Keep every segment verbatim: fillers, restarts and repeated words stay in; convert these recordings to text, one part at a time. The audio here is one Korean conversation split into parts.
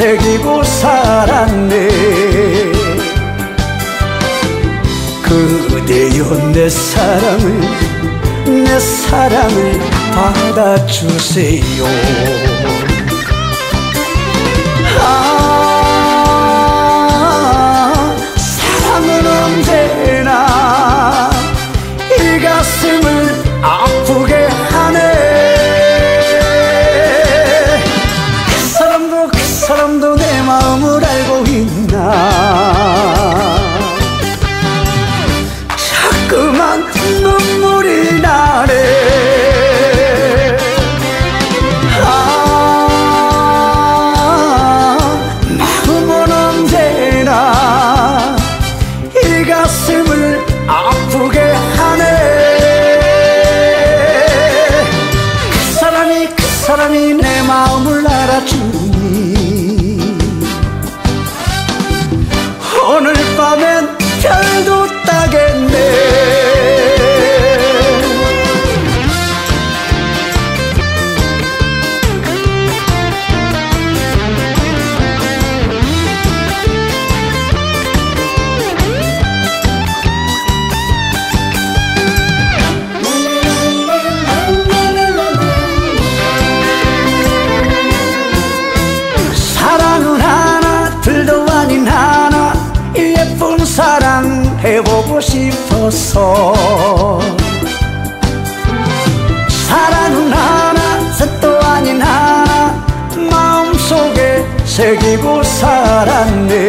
새기고 살았네. 그대여 내 사랑을 내 사랑을 받아주세요. 아, 사랑은 언제나 이 가슴을 아프게 하네. 그 사람도 그 사람도 내 마음을 알고 있나. 자꾸만 눈물이 나네. 아, 마음은 언제나 이 가슴을 아프게 하네. 그 사람이 그 사람이 내 마음을 알아주니 오늘 밤엔 별도 따겠네. 사랑은 하나 둘도 아닌 하나 예쁜 사랑 해보고 싶어서. 사랑은 하나 셋도 아닌 하나 마음속에 새기고 살았네.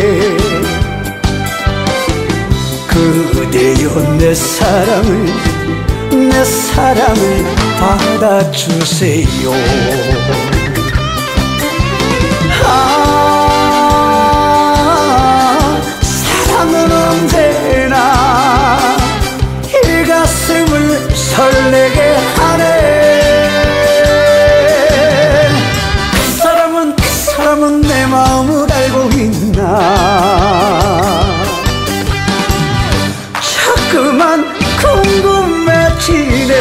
그대여 내 사랑을 내 사랑을 받아주세요. 아, 사랑은 언제나 이 가슴을 설레게 하네. 그 사람은 그 사람은 내 마음을 알고 있나. 자꾸만 궁금해지네.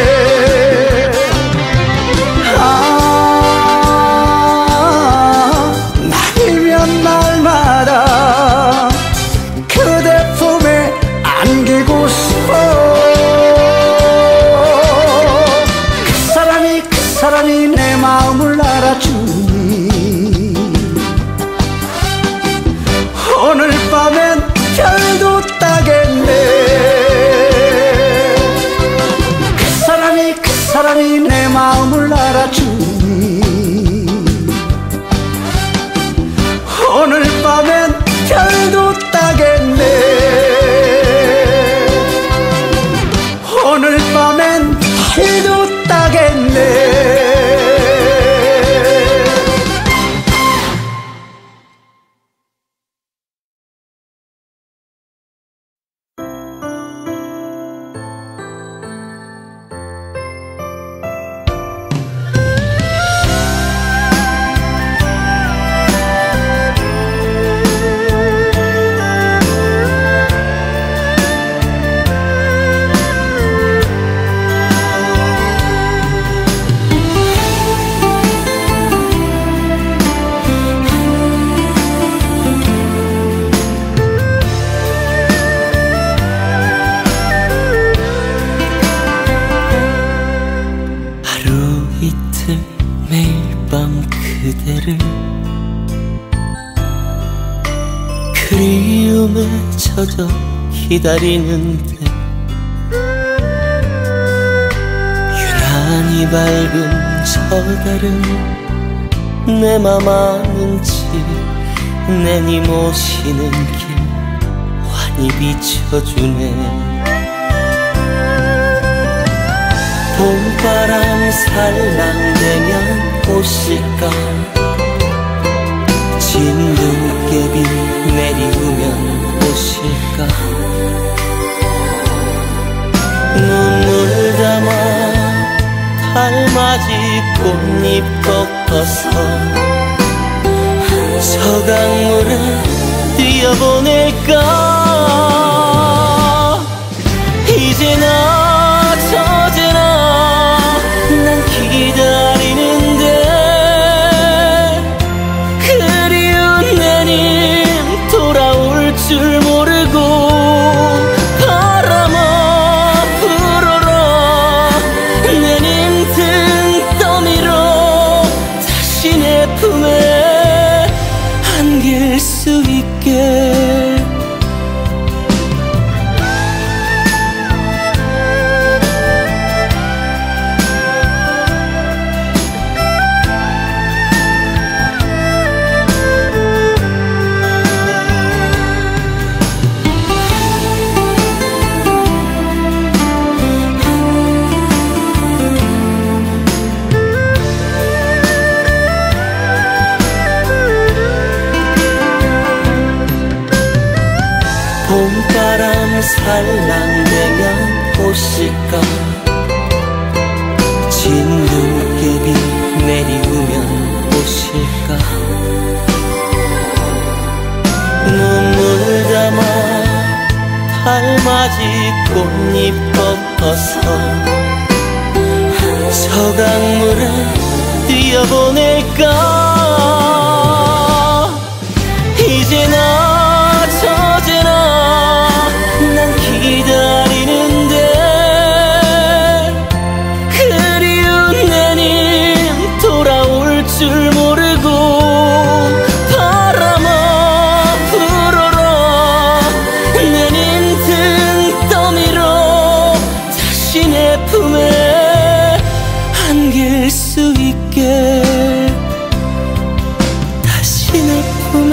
아, 날이면 날마다 그대 품에 안기고 싶어. 그 사람이 그 사람이 내 마음을 알아주니 오늘 밤엔 별도 따겠네. 그 사람이 그 사람이 내 마음을 알아주니 오늘 밤엔 별도 따겠네. 오늘 밤엔 별도 따겠네. 그대를 그리움에 젖어 기다리는데 유난히 밝은 저 달은 내 맘 아는지 내니 모시는 길 환히 비춰주네. 봄바람 살랑대면 오실까 진돗개비 내리우면 오실까 눈물 담아 달맞이 꽃잎 꺾어서 저 강물에 뛰어보낼까. 이제나 저제나 난 기다리는데 그 줄 모르고 바람아 불어라 내 힘든 떠미로 자신의 품에 안길 수 있게 봄바람 살랑대면 오실까 진눈깨비 내리우면 오실까 눈물 담아 달맞이 꽃잎 꺾어서 저 강물에 뛰어보낼까 이제나 저제나 난 기다리는데 그리운 내님 돌아올 줄 모르고 바람아 불어라 내 힘든 떠미로 자신의 품에 안길 수 있게 다시 내 품에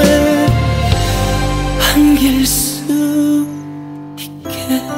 안길 수 있게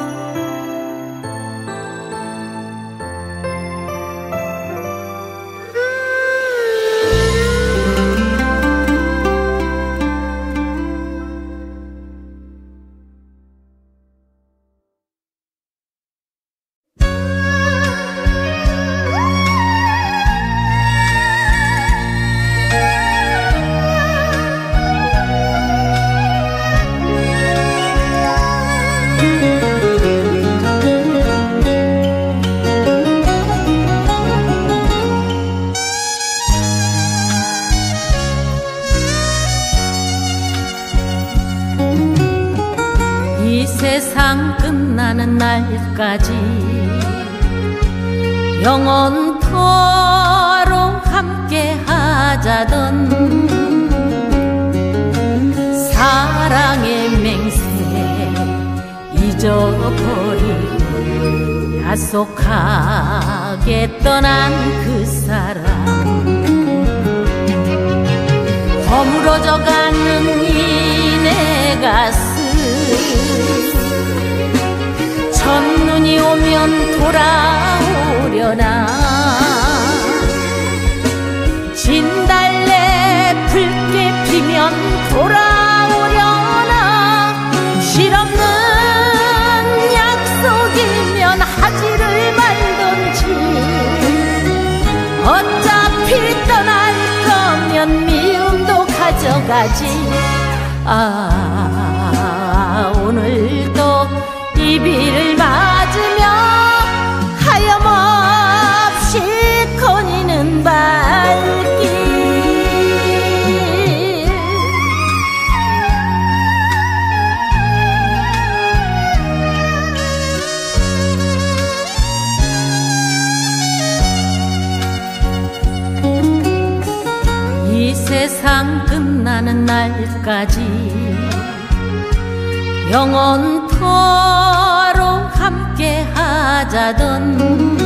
이 세상 끝나는 날까지 영원토록 함께 하자던 사랑의 맹세 잊어버리고 야속하게 떠난 그 사람 허물어져가는 이 내 가슴 첫눈이 오면 돌아오려나 진달래 붉게 피면 돌아오려나 실없는 약속이면 하지를 말던지 어차피 떠날 거면 미움도 가져가지 아 오늘도 이비를 맞으며 하염없이 거니는 발길 이 세상 끝나는 날까지 영원토록 함께 하자던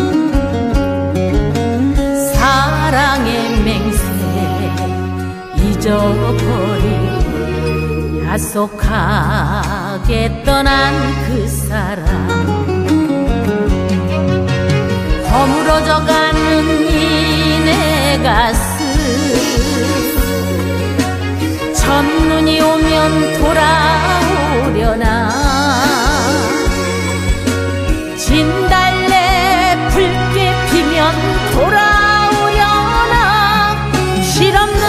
사랑의 맹세 잊어버리고 야속하게 떠난 그 사람 허물어져가는 이 내 가슴 첫눈이 오면 돌아오려나 진달래 붉게 피면 돌아오려나 실없는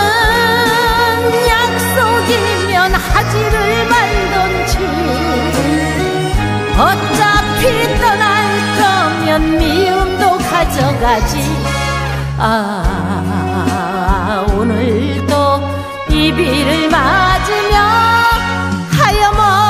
약속이면 하지를 말던지 어차피 떠날 거면 미움도 가져가지 아 오늘도 이비를 맞으며 하염없이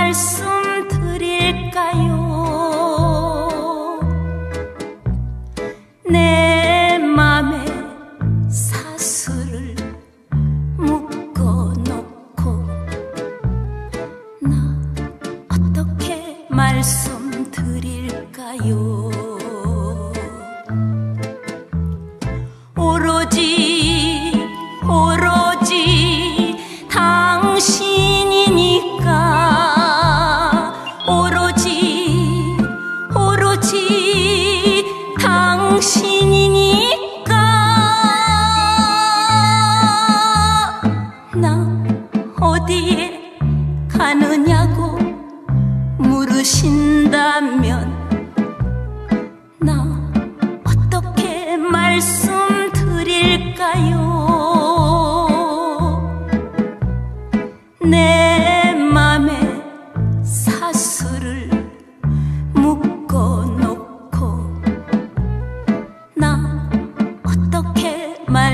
말씀드릴까요? 내 맘에 사슬을 묶어놓고 나 어떻게 말씀드릴까요? 오로지 오로지 당신이니까 오로지 오로지 당신이니까 나 어디에 가느냐고 물으신다면 나 어떻게 말씀드릴까요? 내 맘에 사슬을 묶어놓고 나 어떻게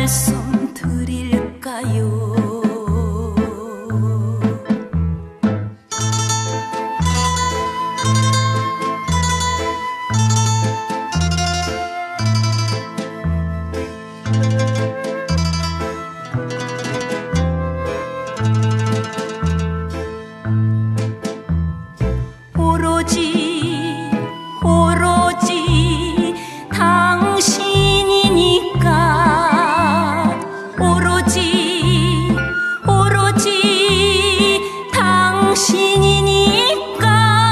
말씀드릴까요? 오로지 오로지 당신이니까 오로지 오로지 당신이니까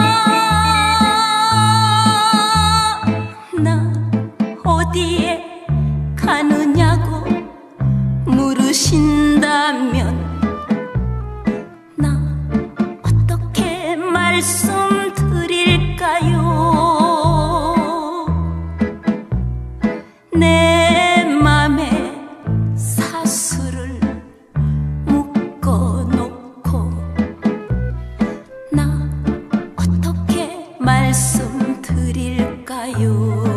나 어디에 가느냐고 물으신다면 나 어떻게 말씀드릴까요? 내 맘에 사슬을 묶어놓고 나 어떻게 말씀드릴까요?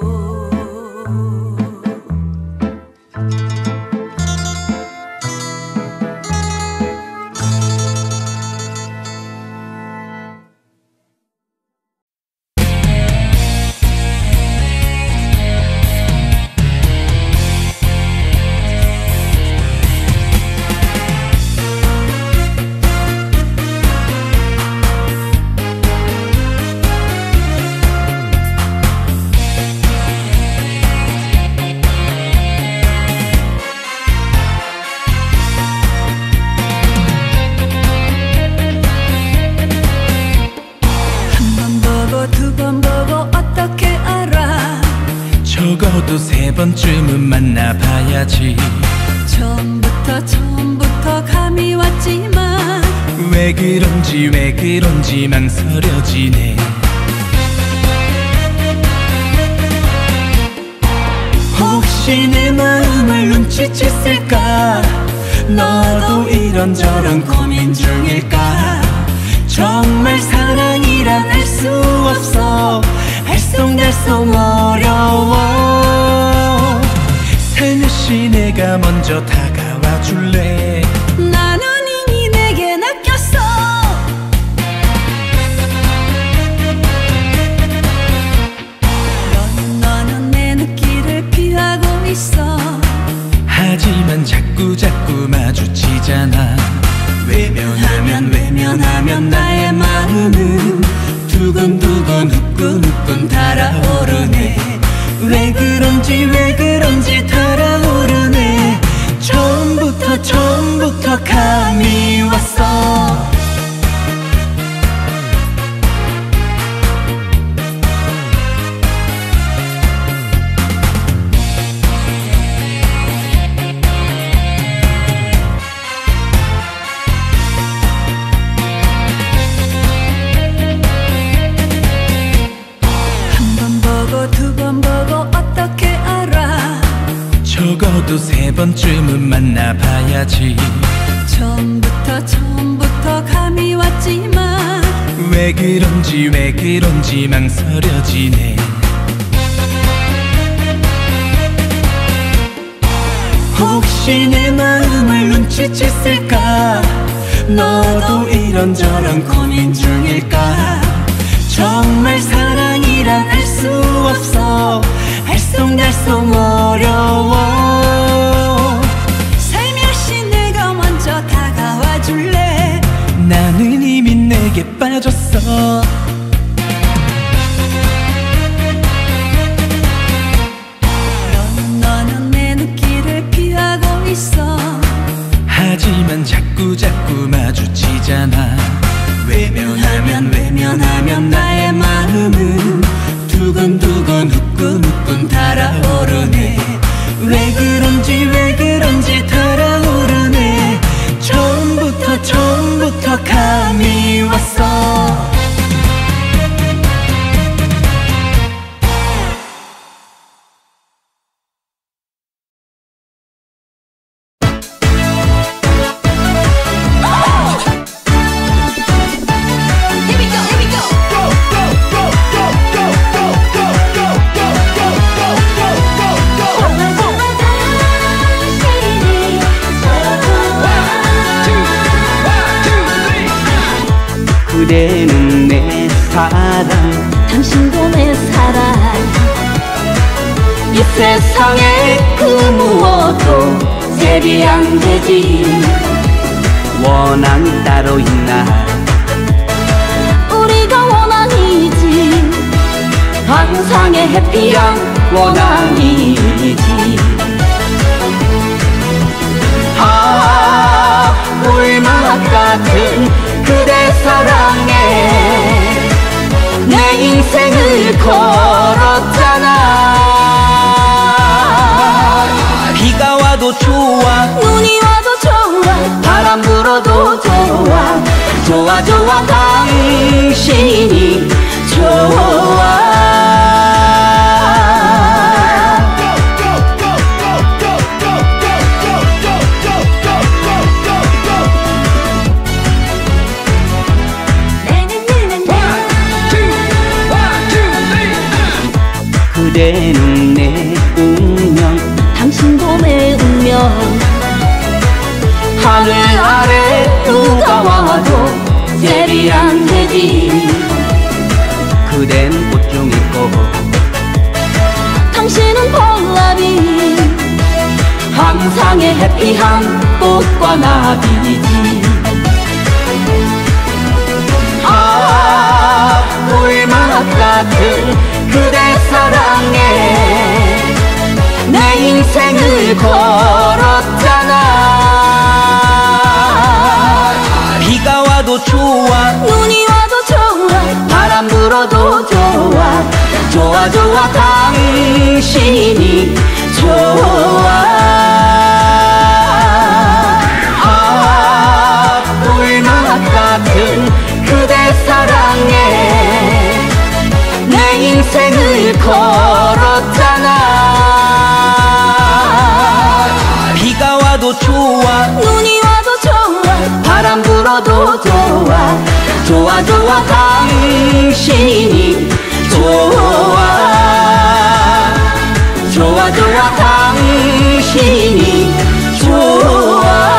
적어도 세 번쯤은 만나봐야지. 처음부터 처음부터 감이 왔지만 왜 그런지 왜 그런지 망설여지네. 혹시 내 마음을 눈치챘을까? 너도 이런저런 고민 중일까? 정말 사랑이란 알 수 없어. 알쏭달쏭 어려워. 살며시 내가 먼저 다가와 줄래? 나는 이미 내게 낚였어. 너는 너는 내 눈길을 피하고 있어. 하지만 자꾸 자꾸 마주치잖아. 외면하면 외면하면 나의 마음은 두근두근 후끈후끈 달아오르네. 왜 그런지 왜 그런지 달아오르네. 처음부터 처음부터 감이 왔어. 적어도 세 번쯤은 만나봐야지. 처음부터 처음부터 감이 왔지만 왜 그런지 왜 그런지 망설여지네. 혹시 내 마음을 눈치챘을까? 너도 이런저런 고민 중일까? 정말 사랑이란 알 수 없어 알쏭달쏭 어려워. 살며시 내가 먼저 다가와 줄래? 나는 이미 내게 빠졌어. 넌, 너는 내 눈길을 피하고 있어. 하지만 자꾸 자꾸 마주치잖아. 외면하면 외면하면 나의 마음은 두근두근 후끈후끈 달아오르네. 왜 그런지 왜 그런지 달아오르네. 처음부터 처음부터 감이 왔어. 그대는 내 사랑, 당신도 내 사랑. 이 세상에 그 무엇도 세비 안 되지. 원한이 따로 있나? 우리가 원한이지. 환상의 해피한 원한이지. 아, 꿀맛 같은 그대 사랑에 내 인생을 걸었잖아. 비가 와도 좋아, 눈이 와도 좋아, 바람 불어도 좋아. 좋아 좋아 당신이 좋아. 그대는 내 운명, 당신도 내 운명. 하늘 아래 누가 와도 세비 안 되지. 그댄 꽃중이고 당신은 폴라비. 항상의 해피한 꽃과 나비지. 아, 꿀맛 같은 그대 사랑에 내 인생을 걸었잖아. 비가 와도 좋아, 눈이 와도 좋아, 바람 불어도 좋아. 좋아 좋아 당신이 좋아. 아, 꿀맛 같은 그대 사랑에 내 인생을 걸었잖아. 비가 와도 좋아, 눈이 와도 좋아, 바람 불어도 좋아. 좋아 좋아 당신이 좋아. 좋아 좋아 당신이 좋아.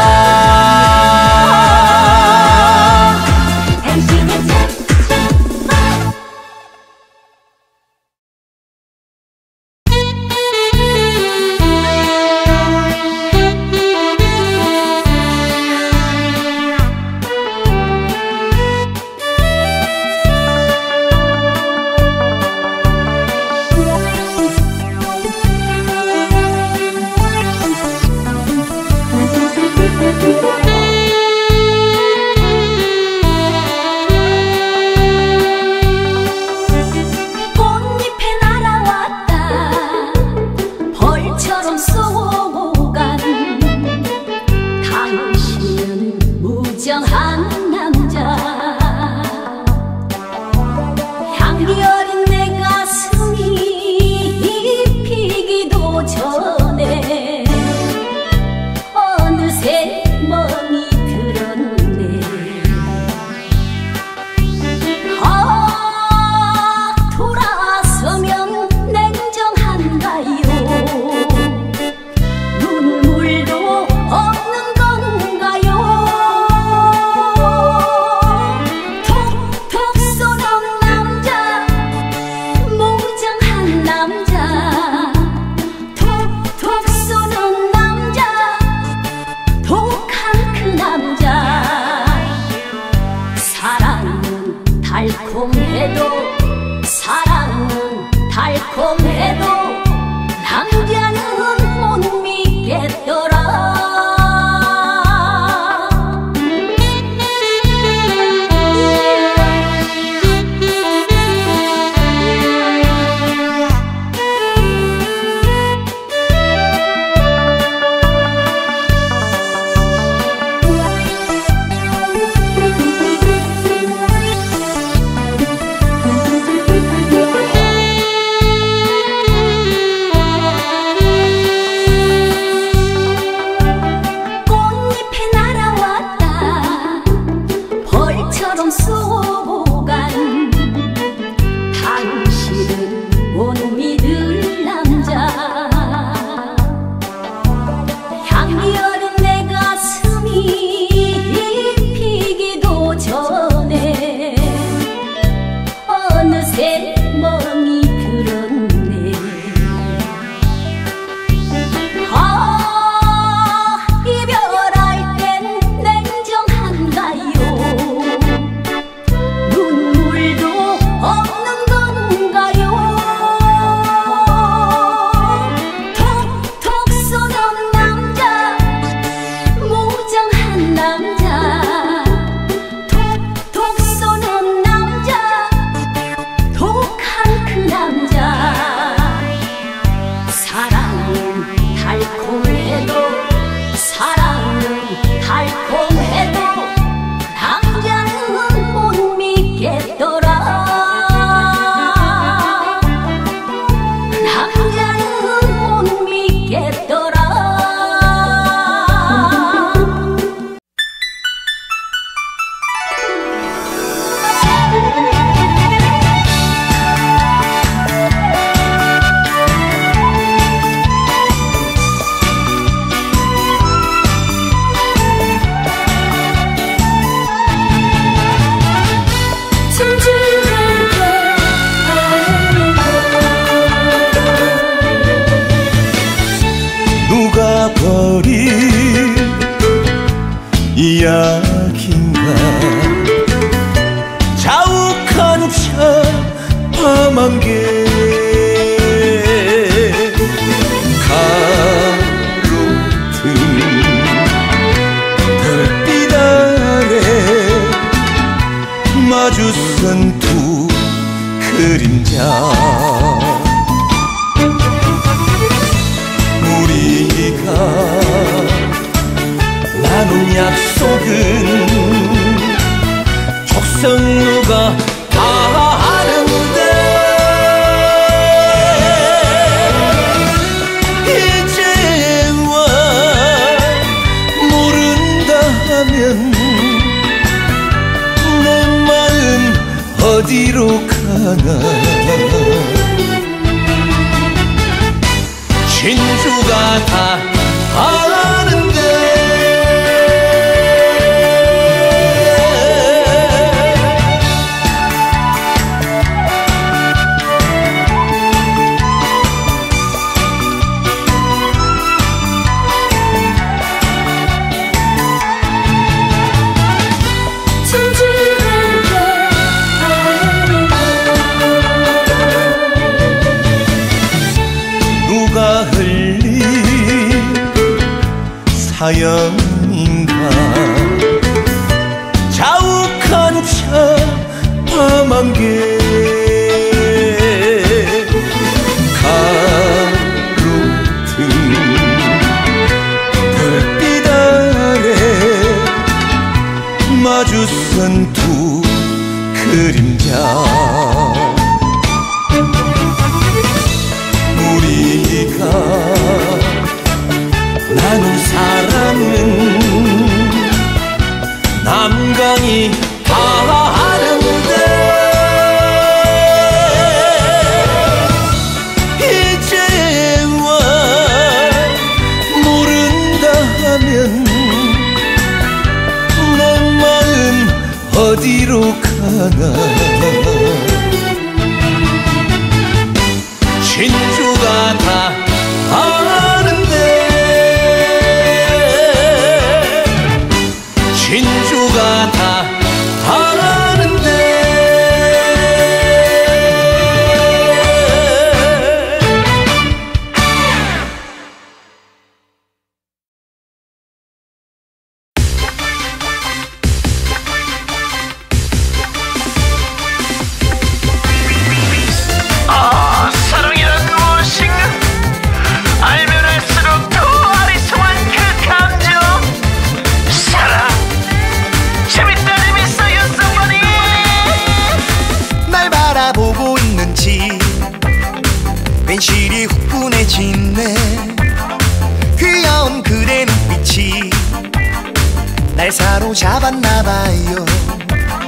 모래처럼 쏘고간 당신은 못 믿을 남자. 향기 어린 내 가슴이 피기도 전에 어느새 멍이 들었네. 아, 이별할 땐 냉정한가요? 눈물도 없는 건가요? 톡톡 쏘는 남자, 무정한 남자. 톡톡 쏘는 남자, 독한 그 남자. 사랑은 달콤해도 사랑은 달콤해도 남자는 못 믿겠더라. 남자는 못 믿겠더라. 누가 버린 이야기인가. 자욱한 차 밤안개 가로등 별빛 아래 마주선 두 그림자. 우리가 나눈 약속은 족성루가 다 아는데 이제와 모른다 하면 내 마음 어디로 가나. 진주가 다 아는데 누가 흘린 사연인가. 자욱한 차 밤안개 가로등 별빛 아래 마주선 두 그림자. 우리가 나눈 사랑은 남강이 다 아는데 이제와 모른다 하면 내 마음 어디로 가나. 진주가 다 아는데 진주가 다 아는데 아, 사랑이란 무엇인가? 알면 알수록 더 아리송한 그 감정. 사랑, 재밌다 재밌어요 somebody. 날 바라보고 있는지 괜시리 후끈해지네. 귀여운 그대 눈빛이 날 사로잡았나봐요.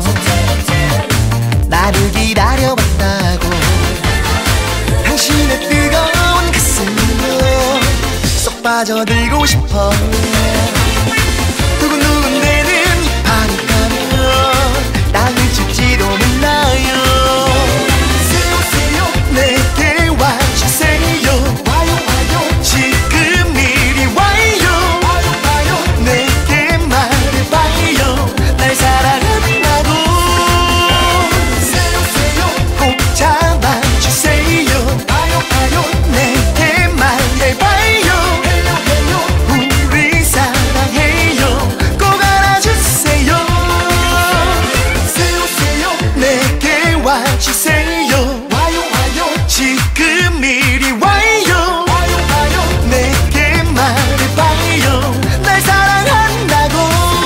나를 기다려봤다고 당신의 뜨거운 가슴으로 쏙 빠져들고 싶어 두근두근 대는 이 밤이 가면 땅을 칠지도 몰라요 세요 내게 와주세요 와요 와요 지금 이리 와요 와요 와요 내게 말해봐요 날 사랑한다고 세요 세요 꼭 잡아주세요 와요 와요 내게 말해봐요 해요 해요 우리 사랑해요 꼭 알아주세요 세요 세요 내게 와주세요 와요 와요 지금 이리 와요 와요 와요 내게 말해봐요 날 사랑한다고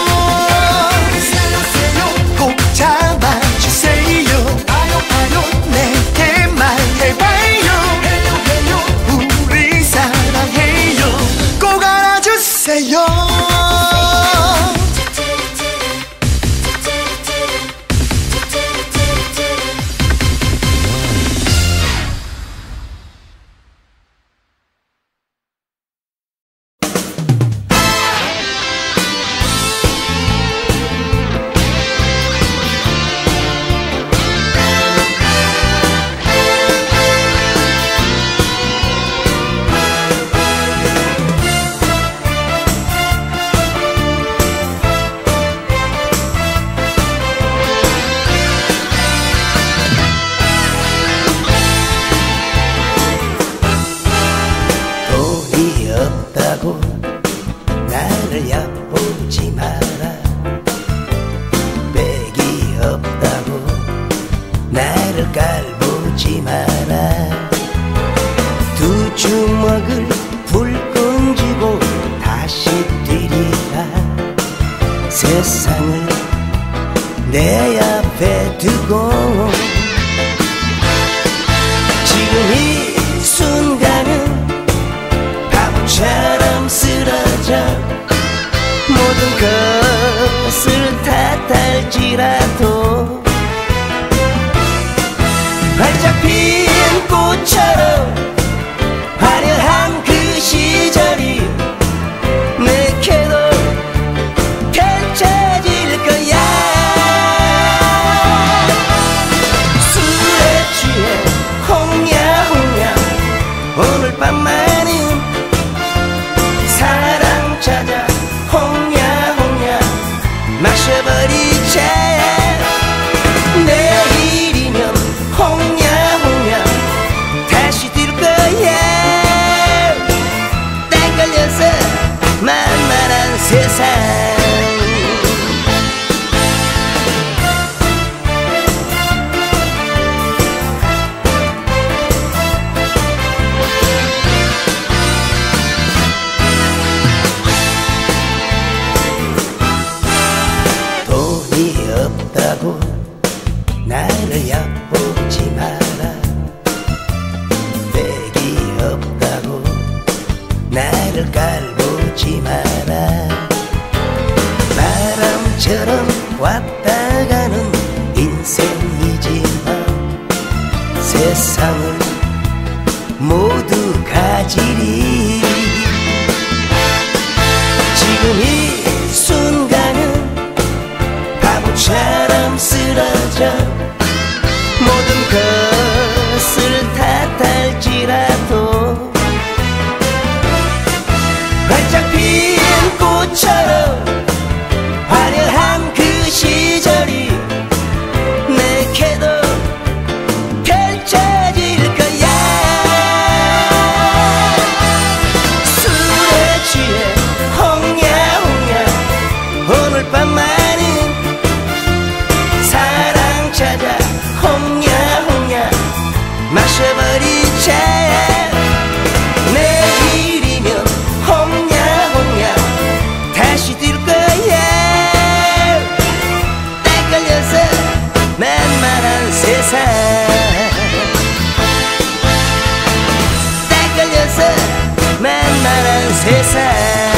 세요 세요 꼭 잡아주세요 와요 와요 내게 말해봐요 해요 해요 우리 사랑해요 꼭 알아주세요 돈이 없다고 나를 얕보지 마라 백이 없다고 나를 깔보지 마라 두 주먹을 불끈 쥐고 다시 뛰리라 세상을 내 앞에 두고 지금 이 순간은 바보처럼 쓰러져 모든 것을 탓할지라도 활짝 핀 꽃처럼 화려한 그 시절이 내게도 펼쳐질 거야 술에 취해 홍야홍야 오늘 밤만은 사랑 찾아 홍야홍야 마셔버리자 내일이면 홍야홍야 다시 뛸 거야 딱 걸려서 만만한 세상 돈이 없다고 나를 얕보지 마라 백이 없다고 나를 깔보지 마라 바람처럼 왔다 가는 인생이지만 세상을 모두 가지리 지금 이 순간은 바보처럼 쓰러져 모든 것을 탓할지라도 활짝 핀 꽃처럼 화려한 그 시절이 내게도 펼쳐질 거야 술에 취해 홍야홍야 오늘 밤만은 사랑 찾아 홍야홍야 마셔버리자 내일이면 홍야홍야 다시 뛸 거야 딱 걸려서 만만한 세상 딱 걸려서 만만한 세상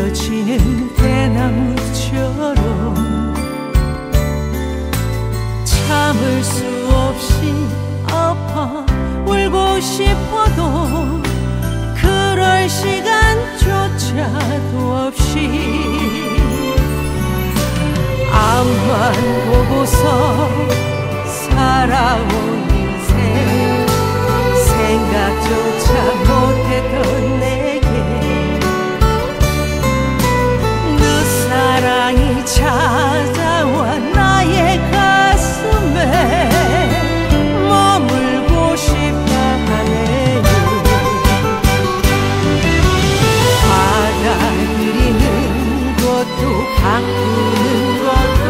펴지는 대나무처럼 참을 수 없이 아파 울고 싶어도 그럴 시간조차도 없이 앞만 보고서 살아온 인생 생각조차 못했던 내게 그 사랑이 찾아와 나의 가슴에 머물고 싶다 하네요. 받아들이는 것도 바꾸는 것도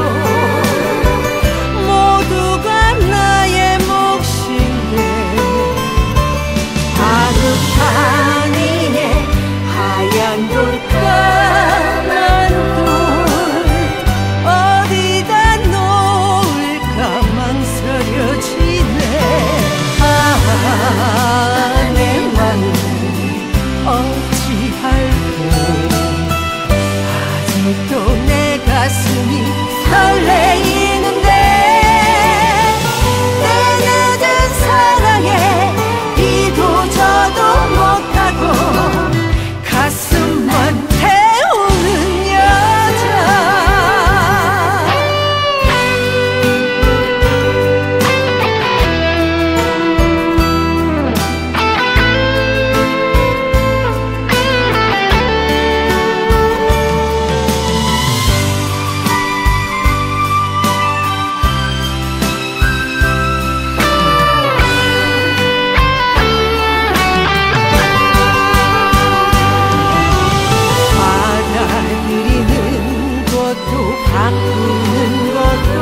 모두가 나의 몫인데 다급한 이에 하얀 돌 까만 돌 어디다 놓을까 망설여지네. 아, 내 맘은 어찌할꼬 아직도 내 가슴이 설레이는데 내 늦은 사랑에 이도 저도 못하고 가슴만 태우는 여자. 받아들이는 것도 바꾸는 것도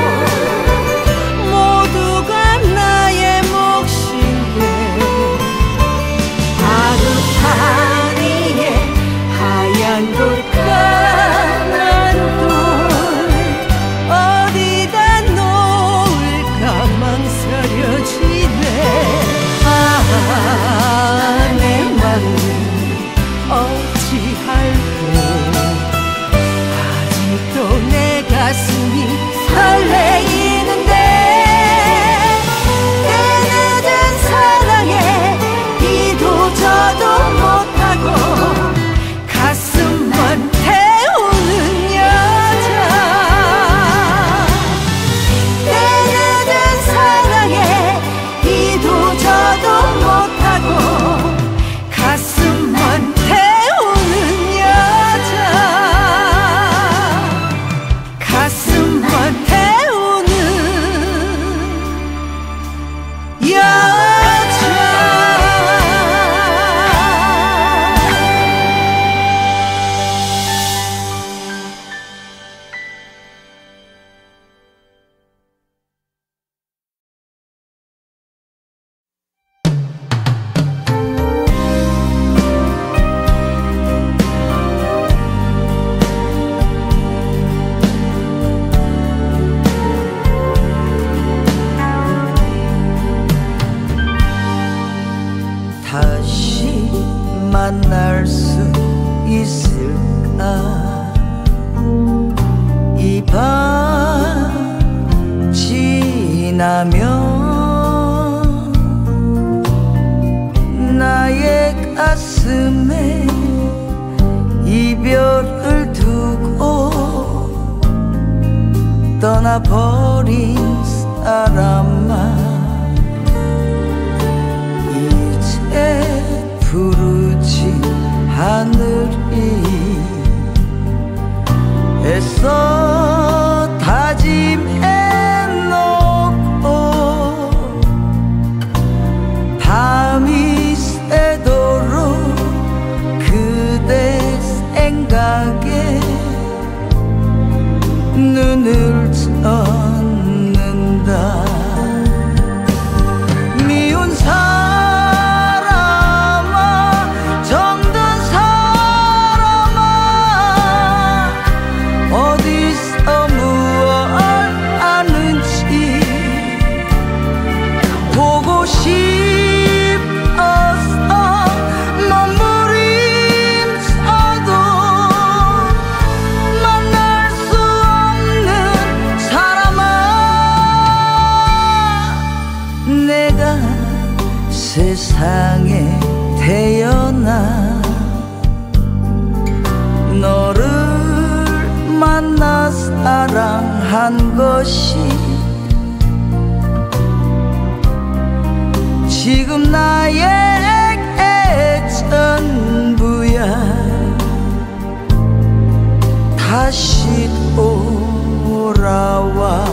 모두가 나의 몫인데 다급한 이에 하얀 돌 까만 돌 어디다 놓을까 망설여지네. 아, 내 맘은 어찌할꼬 아직도 내 가슴이 설레이는데 내 늦은 사랑에 이도 저도 못하고 가슴만 태우는 여자. 내 늦은 사랑에 이도 저도 못하고 가슴만 태우는 여자. 가슴만 태우는 여자. 다시 만날 수 있을까? 이 밤 지나면 나의 가슴에 이별을 두고 떠나버린 사람아 푸르지 하늘이 애써 다짐해놓고 밤이 새도록 그대 생각에 눈을 젓는다. 미운 사람아 정든 사람아 어디서 무얼 아는지 보고 싶어서 몸부림쳐도 한 것이 지금 나에게 전부야. 다시 돌아와.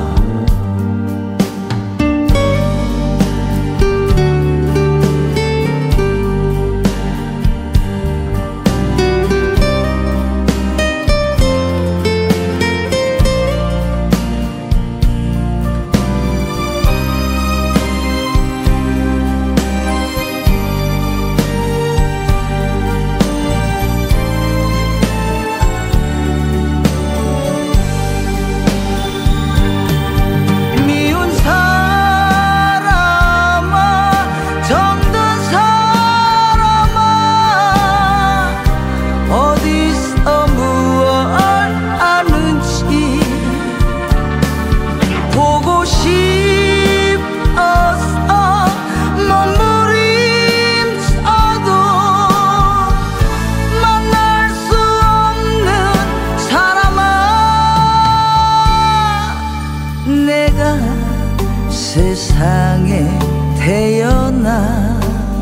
세상에 태어나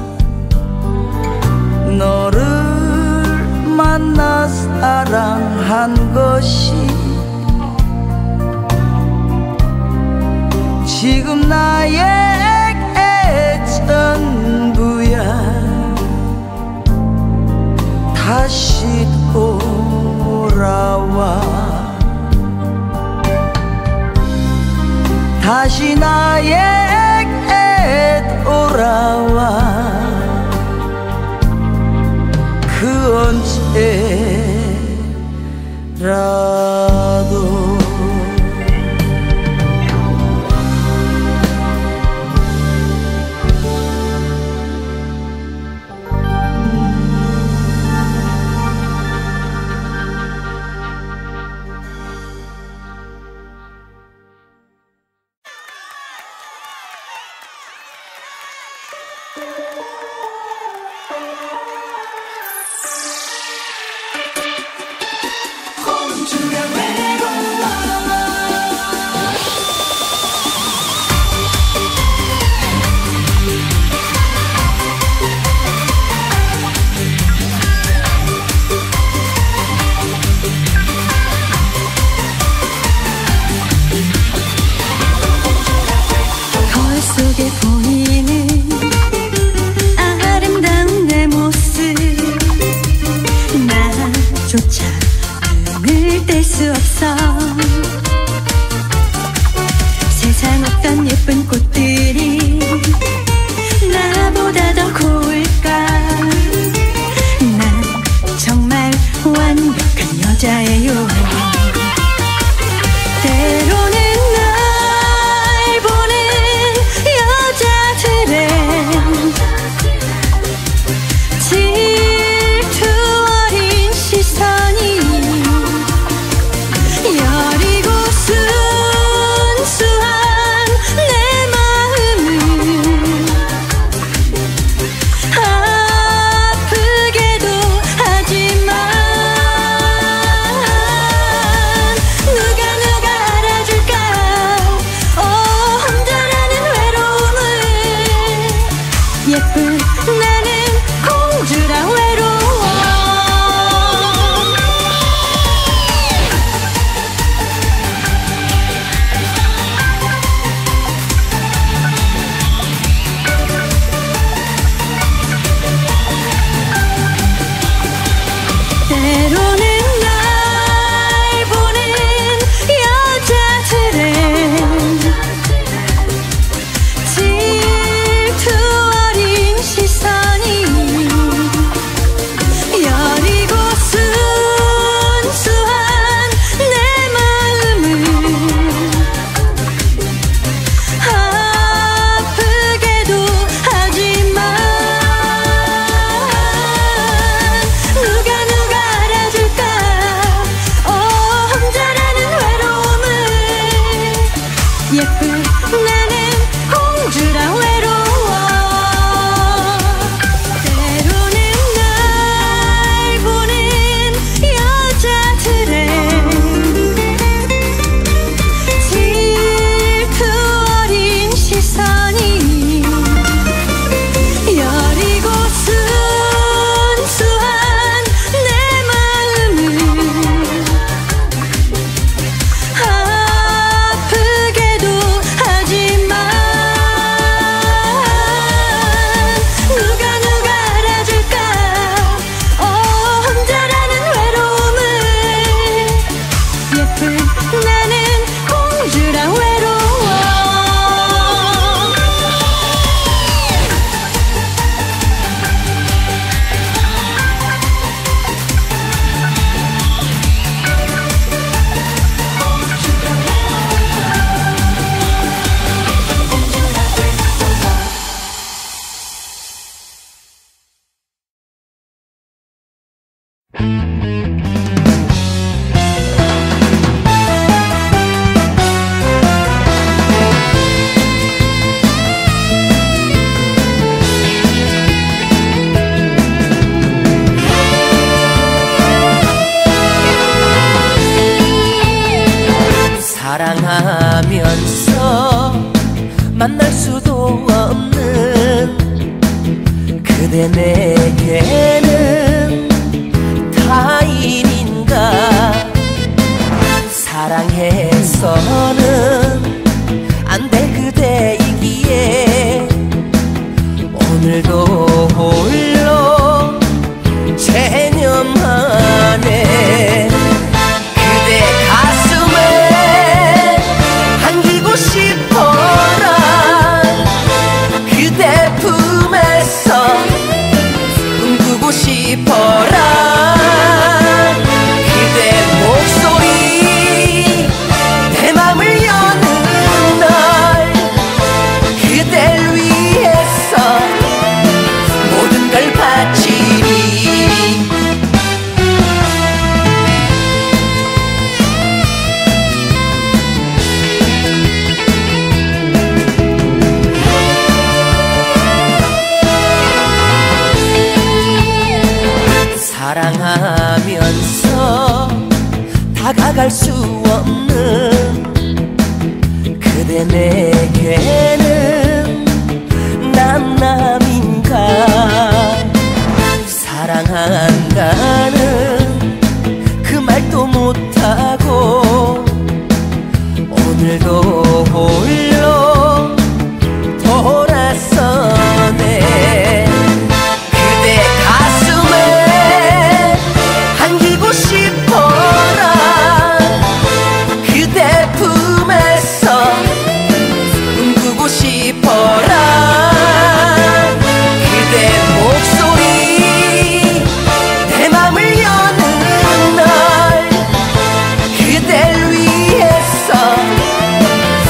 너를 만나 사랑한 것이 지금 나에게 전부야. 다시 돌아와. 다시 나에게 돌아와. 그 언제라도. 거울 속에 보이는 아름다운 내 모습, 나조차 눈을 뗄 수 없어. 세상 어떤 예쁜 꽃들이 나보다 더 고울까. 난 정말 완벽한 여자예요. 때로는 날 보는 여자들의 질투 어린 시선이 여리고 순수한 내 마음을 아프게도 하지만 슬픈 나는 공주라 외로워. 사랑하면서 만날 수도 없는 그대 내게는 타인인가. 사랑해서는 안 될 그대이기에 오늘도 홀로 체념하네. 그대 가슴에 안기고 싶어라. 그대 품에서 꿈꾸고 싶어라. 그대 목소리 내 맘을 여는 날 그댈 위해서 모든 걸 바치리. 사랑하면서 다가갈 수 없는 그대 내게는 난 남인가. 사랑한다는 그 말도 못하고 오늘도 홀로 돌아서네. 그대 가슴에 안기고 싶어라. 그대 품에서 꿈꾸고 싶어라. 그대 목소리 내 맘을 여는 날 그댈 위해서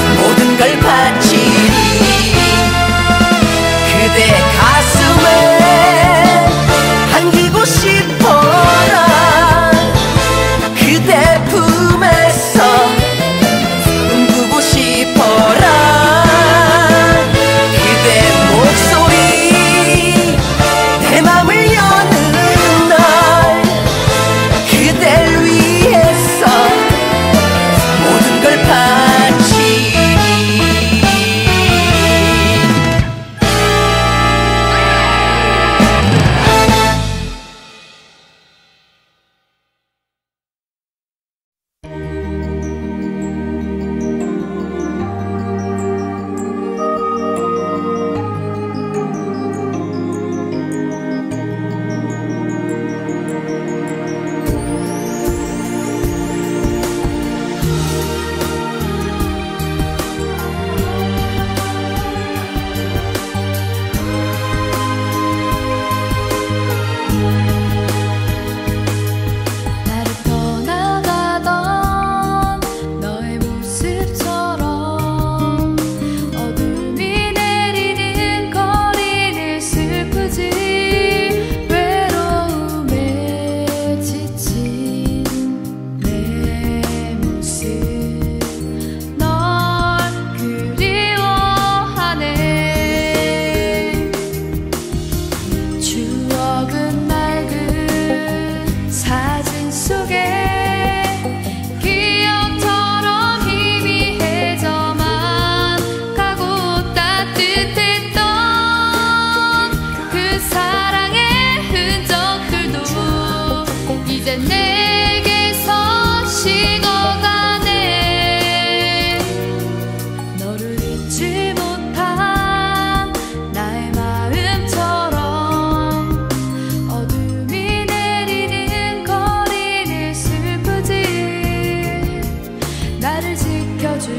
지켜줄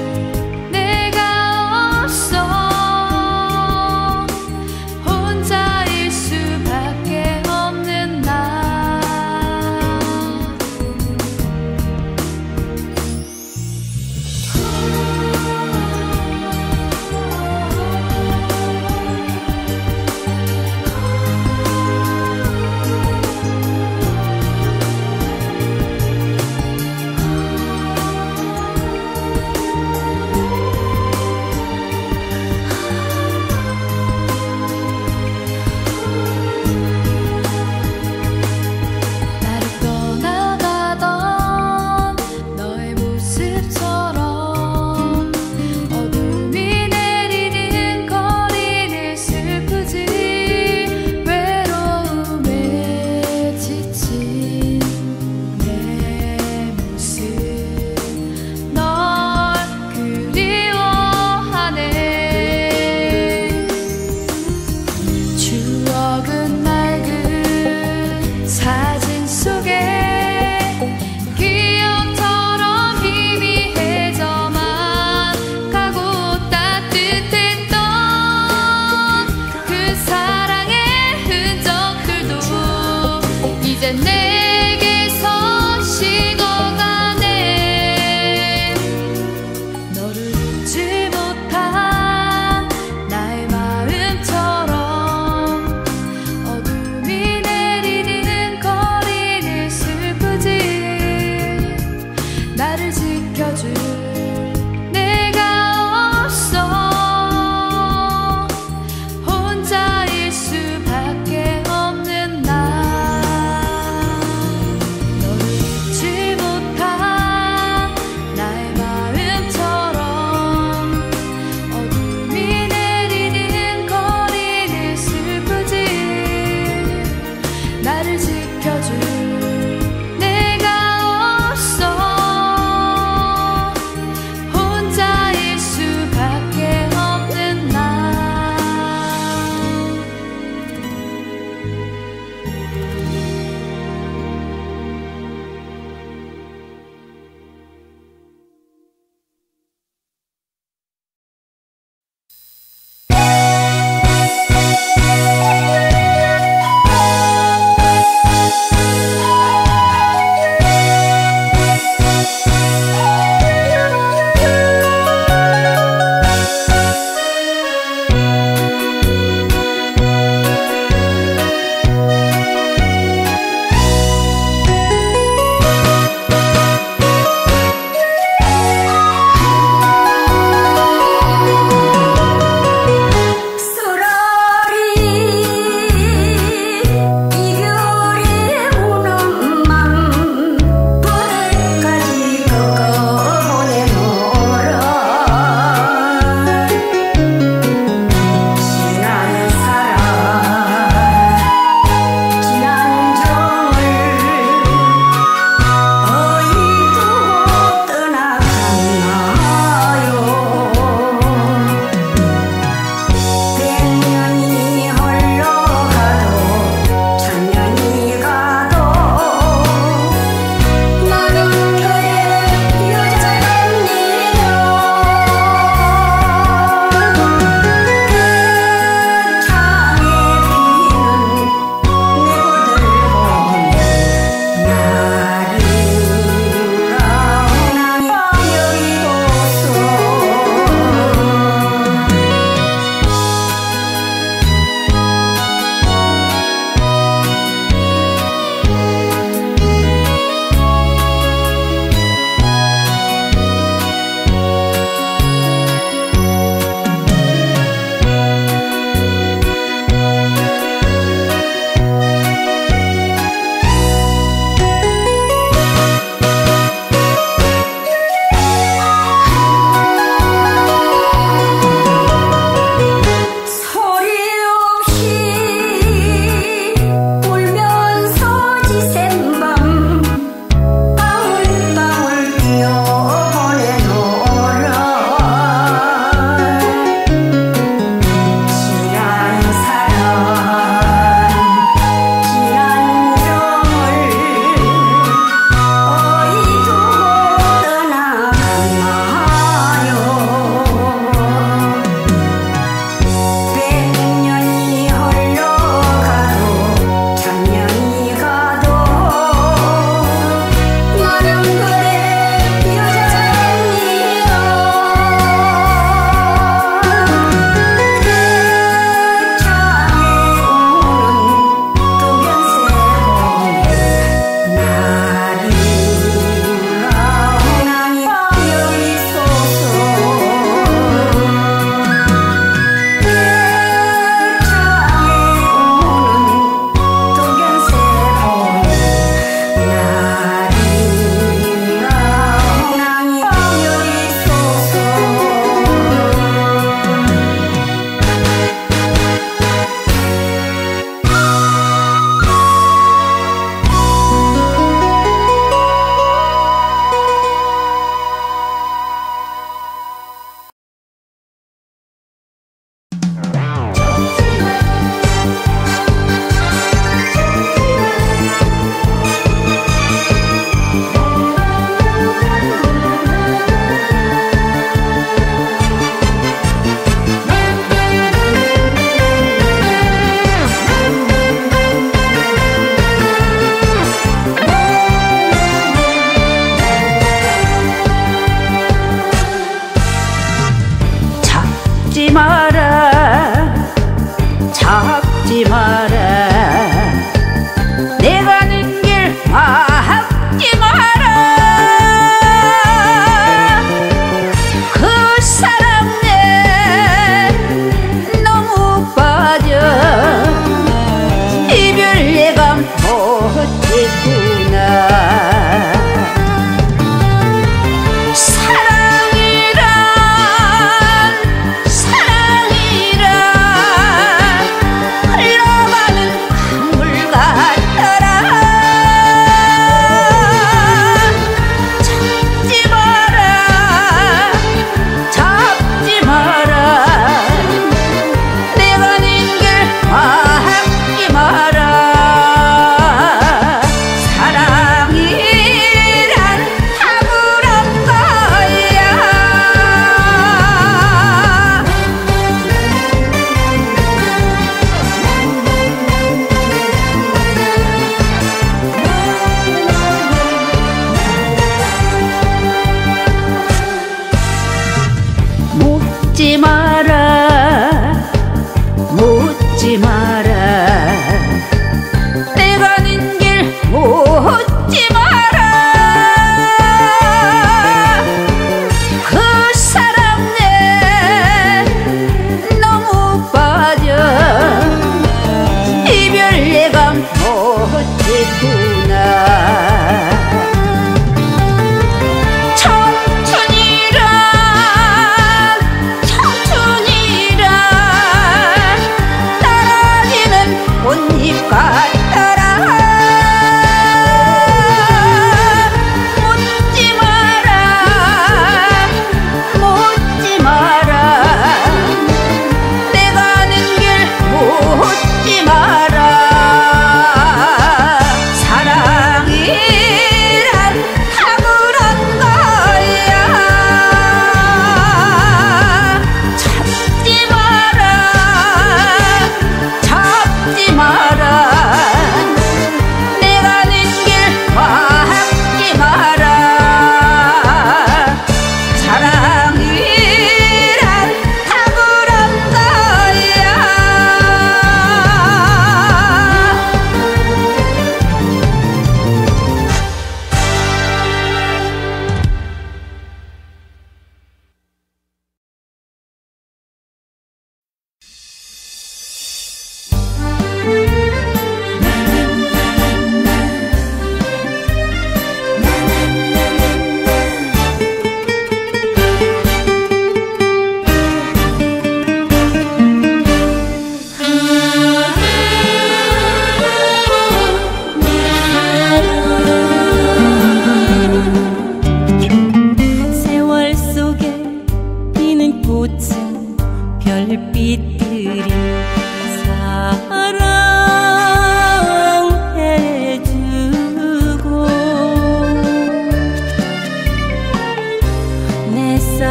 내가 없어 혼자일 수밖에 없는 나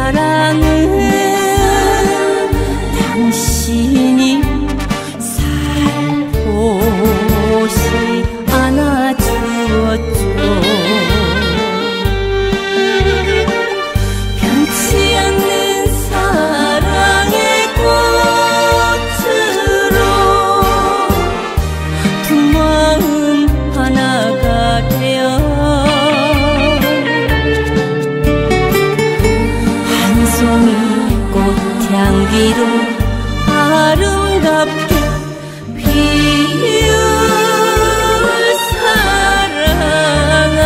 사랑은 당신이 살포시 안아주었죠. 변치 않는 사랑의 꽃으로 두 마음 하나가 되어 한 송이 꽃향기로 아름답게 피운 사랑아.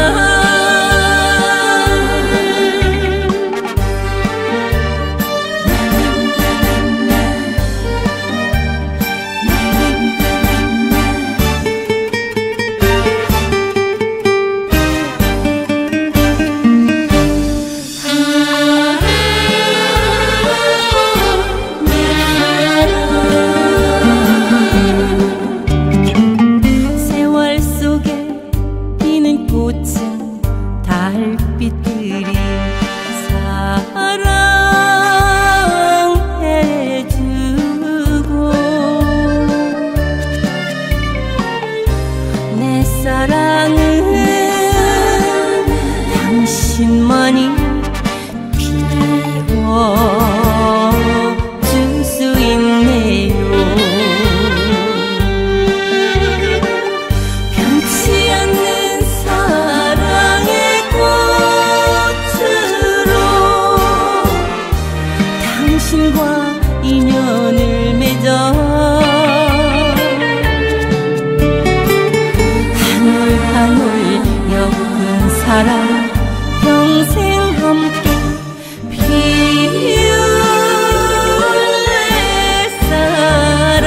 세월 속에 피는 꽃은 달빛들이 사랑해주고 내 사랑은 당신만이 피워줄 수 있네요. 변치 않는 사랑의 꽃으로 당신과 인연을 맺어 한올 한올 엮은 사랑 평생 함께 피운 내 사랑.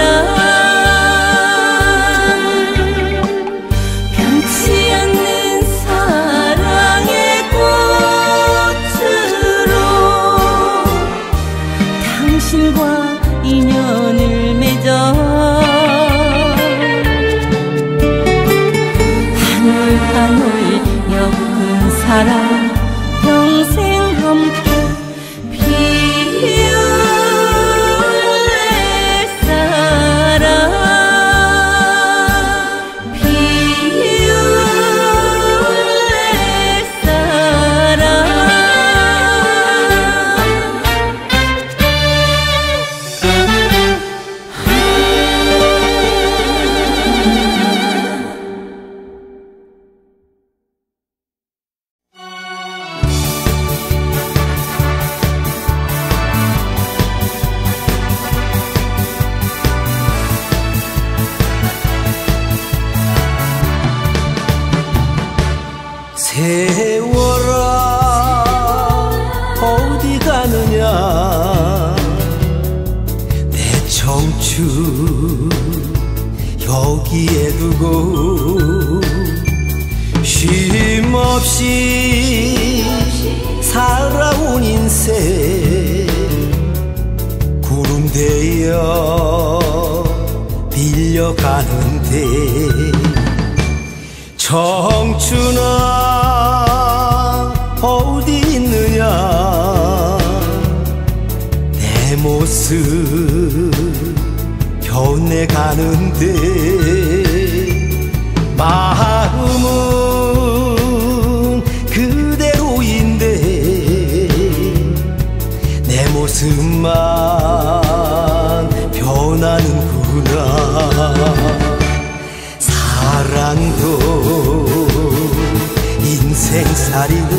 변치 않는 사랑의 꽃으로 당신과 인연을 맺어 한올 한올 엮은 사랑 평생 함께 피운 내 사랑. 피운 내 사랑. 세월아 어디 가느냐 내 청춘 여기에 두고 쉼없이 살아온 인생 구름 되어 빌려가는데 청춘아 어디 있느냐 내 모습 변해가는데 마음은 그대로인데 내 모습만 변하는구나. 사랑도 인생살이도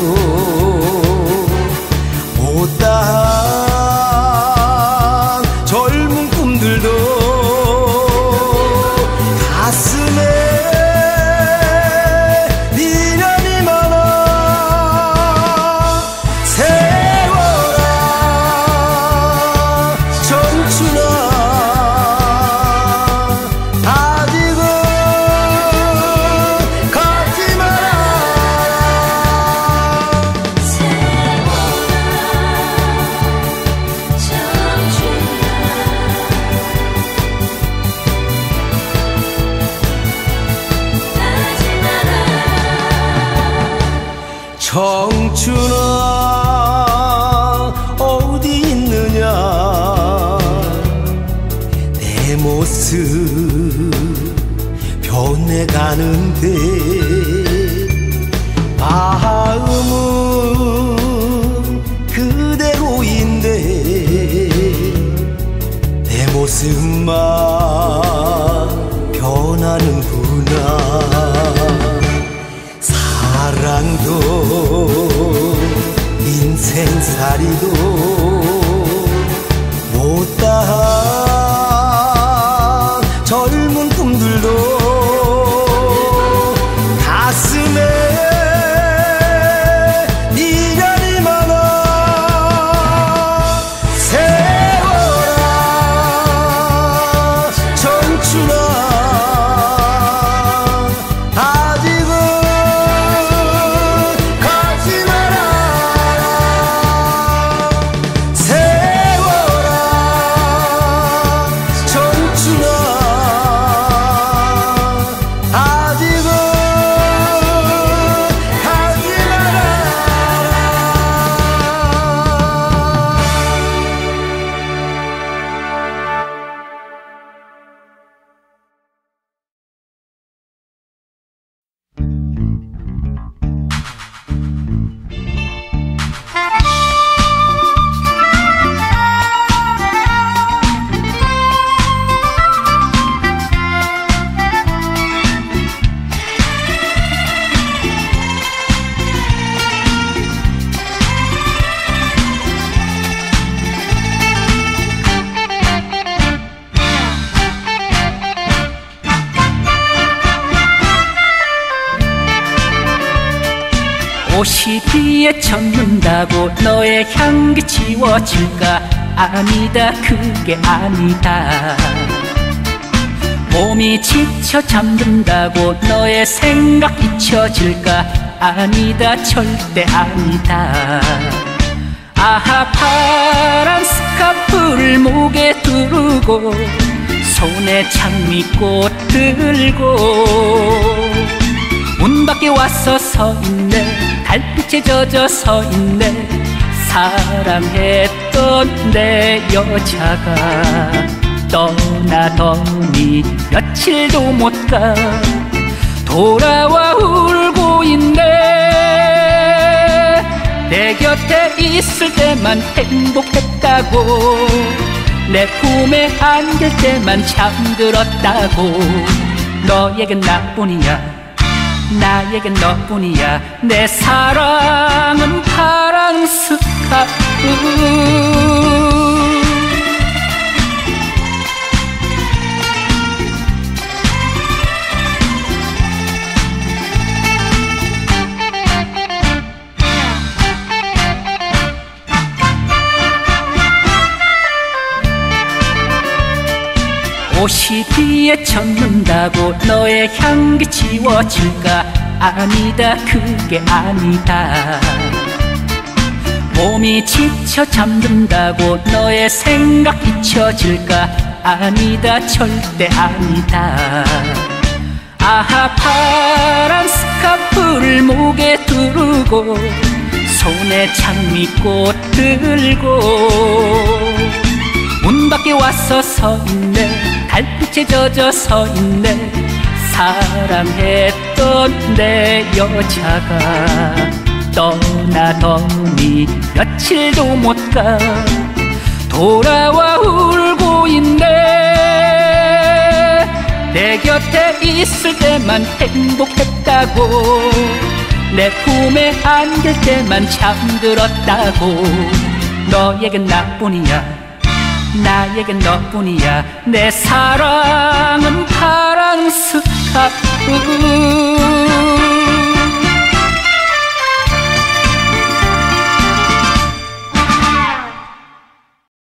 못다한 젊은 꿈들도 가슴에 미련이 많아. 세월아 청춘아 아직은 가지 마라. 청춘아 보내가는데 마음은 그대로인데 내 모습만 변하는구나. 사랑도 인생살이도 못다한 젊은 꿈들도 가슴에 미련이 많아. 세월아 청춘아 아직은 가지 마라. 세월아 청춘아 아직은 가지 마라. 옷이 뒤에 젖는다고 너의 향기 지워질까? 아니다, 그게 아니다. 몸이 지쳐 잠든다고 너의 생각 잊혀질까? 아니다, 절대 아니다. 아하, 파란 스카프를 목에 두르고 손에 장미꽃 들고 문 밖에 와서 서 있네. 달빛에 젖어 서 있네. 사랑했던 내 여자가 떠나더니 며칠도 못 가. 돌아와 울고 있네. 내 곁에 있을 때만 행복했다고, 내 품에 안길 때만 잠들었다고. 너에겐 나뿐이야, 나에겐 너뿐이야. 내 사랑은 파란 스카프. 옷이 뒤에 젖는다고 너의 향기 지워질까? 아니다, 그게 아니다. 몸이 지쳐 잠든다고 너의 생각 잊혀질까? 아니다, 절대 아니다. 아하, 파란 스카프를 목에 두르고 손에 장미꽃 들고 문 밖에 와서 서 있네. 달빛에 젖어 서 있네. 사랑했던 내 여자가 떠나더니 며칠도 못 가. 돌아와 울고 있네. 내 곁에 있을 때만 행복했다고, 내 품에 안길 때만 잠들었다고. 너에겐 나뿐이야, 나에겐 너뿐이야. 내 사랑은 파란 스카프.